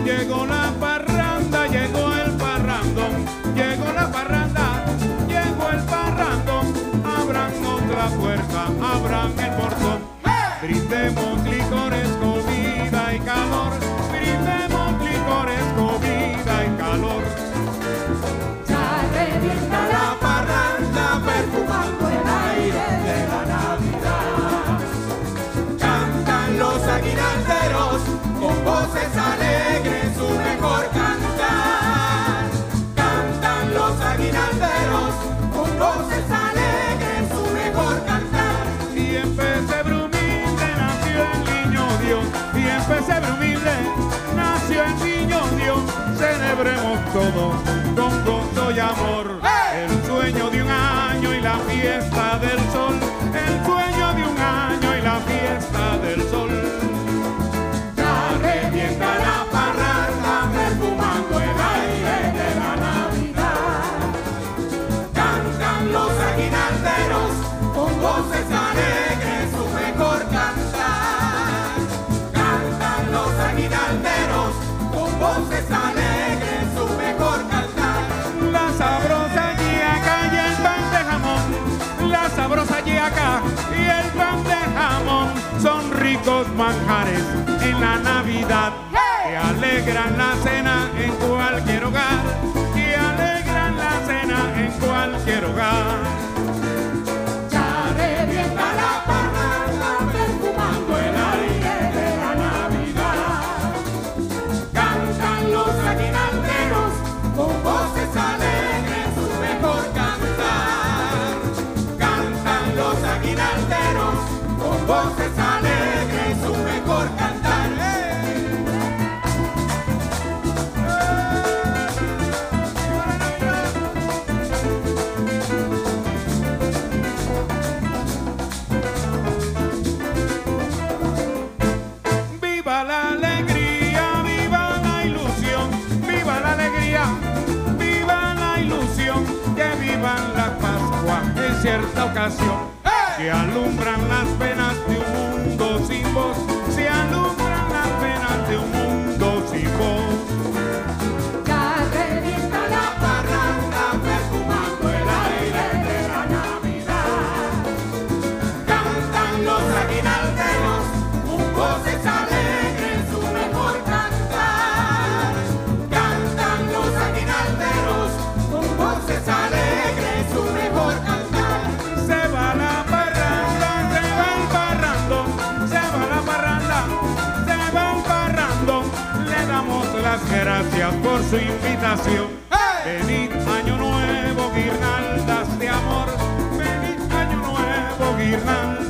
Llegó la parranda, llegó el parrandón. Llegó la parranda, llegó el parrandón. Abran otra puerta, abran el portón. Brindemos licores, comida y calor. Brindemos licores, comida y calor. Ya revienta la parranda, perfumando el aire de la Navidad. Cantan los aguinalderos con voces alegres su mejor cantar. Cantan los aguinalderos con voces alegres su mejor cantar. Y en pesebre humilde nació el niño Dios. Y en pesebre humilde nació el niño Dios. Celebremos todos con gozo y amor. El sueño de un año y la fiesta del sol. El sueño de un año y la fiesta del sol. Ya revienta la parranda, perfumando el aire de la Navidad. Cantan los aguinalderos con voces alegres su mejor cantar. Cantan los aguinalderos con voces alegres su mejor cantar. La sabrosa yaca y el pan de jamón. La sabrosa yaca y el pan de jamón son ricos manjares en la Navidad que alegran la cena en cualquier hogar. Que alegran la cena en cualquier hogar. Ya revienta la parranda, perfumando el aire de la Navidad. Cantan los aguinalderos con voces alegres su mejor cantar. Cantan los aguinalderos con voces alegres su mejor cantar. Viva la alegría, viva la ilusión. Viva la alegría, viva la ilusión. Que vivan las Pascuas en cierta ocasión. Que alumbran las penas de un mundo sin voz. Se alumbran las penas de un mundo sin voz. Ya revienta la parranda, perfumando el aire de la Navidad. Cantan los aguinalderos con voces alegres su mejor cantar. Cantan los aguinalderos con voces alegres su mejor cantar. Se va la parranda, se va el parrandón. Se va la parranda, se va el parrandón. Le damos las gracias por su invitación. Feliz año nuevo, guirnaldas de amor. Feliz año nuevo, guirnaldas.